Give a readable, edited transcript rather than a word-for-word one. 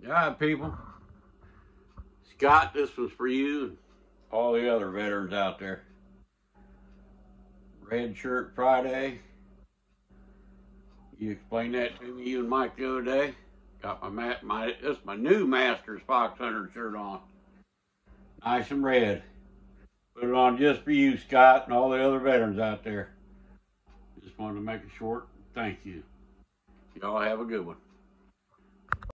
All right, people. Scott, this was for you and all the other veterans out there. Red Shirt Friday. You explained that to me, you and Mike, the other day. Got this is my new Masters Fox Hunter shirt on. Nice and red. Put it on just for you, Scott, and all the other veterans out there. Just wanted to make a short thank you. Y'all have a good one.